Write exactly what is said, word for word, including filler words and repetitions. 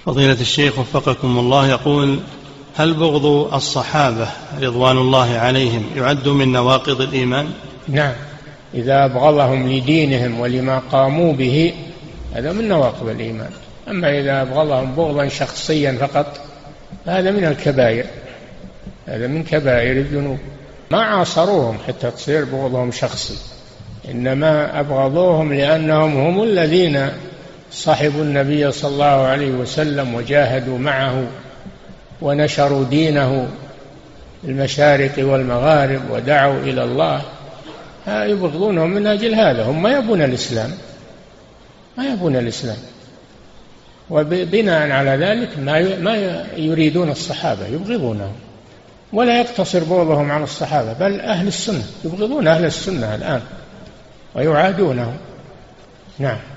فضيلة الشيخ وفقكم الله، يقول: هل بغض الصحابة رضوان الله عليهم يعد من نواقض الإيمان؟ نعم، إذا أبغضهم لدينهم ولما قاموا به هذا من نواقض الإيمان. أما إذا أبغضهم بغضا شخصيا فقط هذا من الكبائر، هذا من كبائر الذنوب. ما عاصروهم حتى تصير بغضهم شخصي، إنما أبغضوهم لأنهم هم الذين صحبوا النبي صلى الله عليه وسلم وجاهدوا معه ونشروا دينه المشارق والمغارب ودعوا إلى الله، يبغضونهم من أجل هذا. هم ما يبون الإسلام، ما يبون الإسلام، وبناء على ذلك ما يريدون الصحابة، يبغضونهم. ولا يقتصر بغضهم عن الصحابة، بل أهل السنة، يبغضون أهل السنة الآن ويعادونهم. نعم.